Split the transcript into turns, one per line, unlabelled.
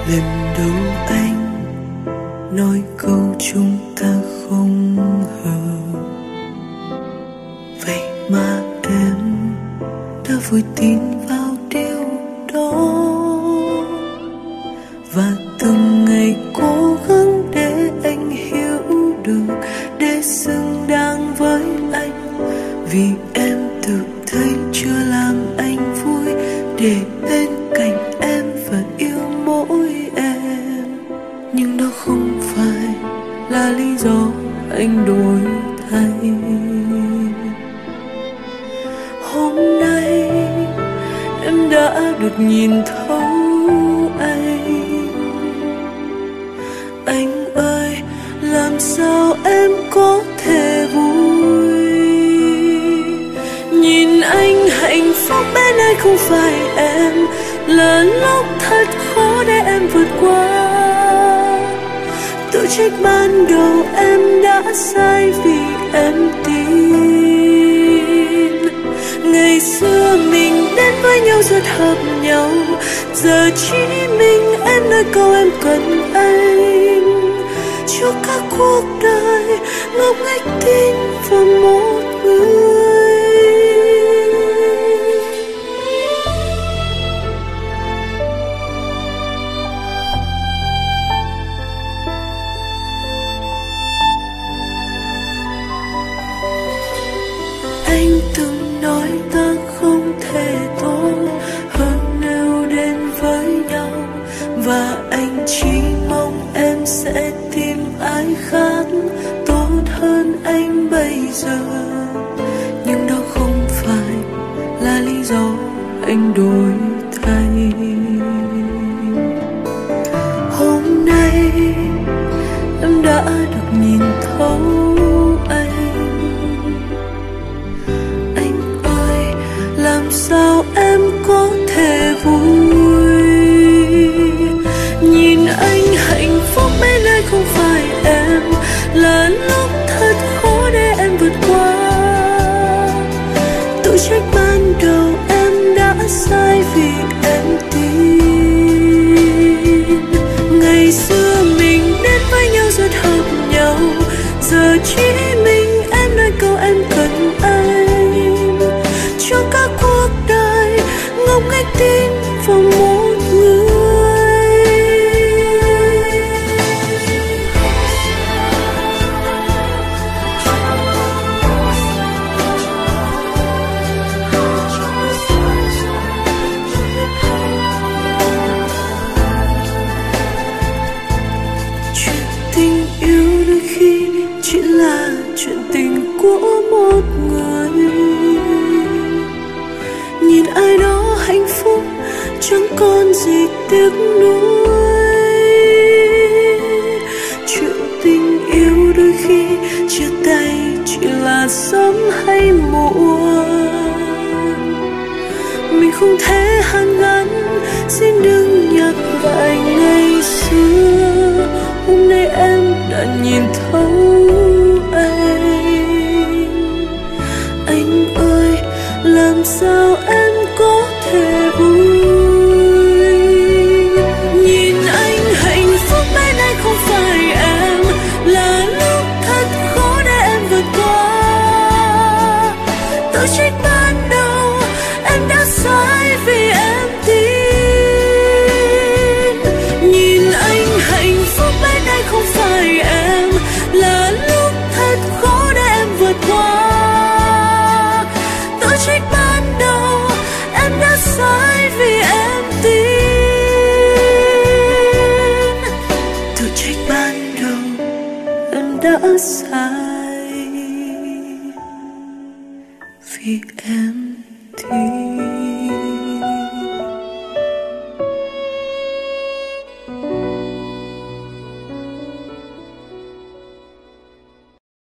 Lần đầu anh nói câu chúng ta không hợp, vậy mà em đã vui tin vào điều đó. Và từng ngày cố gắng để anh hiểu được, để xứng đáng với anh. Vì em tự thấy chưa làm anh vui, để bên cạnh em và yêu mỗi em. Nhưng đó không phải là lý do anh đổi thay. Hôm nay em đã được nhìn thấu anh. Anh ơi, làm sao em có thể vui? Nhìn anh hạnh phúc bên anh không phải em, là lúc thật khó để em vượt qua. Tự trách ban đầu em đã sai vì em tin ngày xưa mình đến với nhau rất hợp nhau. Giờ chỉ mình em nói câu em cần anh, cho cả cuộc đời ngốc nghếch tin vào một người. Anh từng nói ta không thể tốt hơn nếu đến với nhau, và anh chỉ mong em sẽ tìm ai khác tốt hơn anh bây giờ. Nhưng đó không phải là lý do anh đổi thay. Hôm nay em đã được nhìn thấu anh. Làm sao em có thể vui? Nhìn anh hạnh phúc bên anh không phải em, là lúc thật khó để em vượt qua. Tự trách ban đầu em đã sai vì em tin ngày xưa mình đến với nhau rất hợp nhau. Giờ chỉ mình em nói câu em cần anh, cho cả cuộc đời ngốc nghếch tin vào một người. Chuyện tình yêu đôi khi chỉ là chuyện tình của một người. Nhìn ai đó hạnh phúc chẳng còn gì tiếc nuối. Chuyện tình yêu đôi khi chia tay chỉ là sớm hay muộn. Mình không thể hàn gắn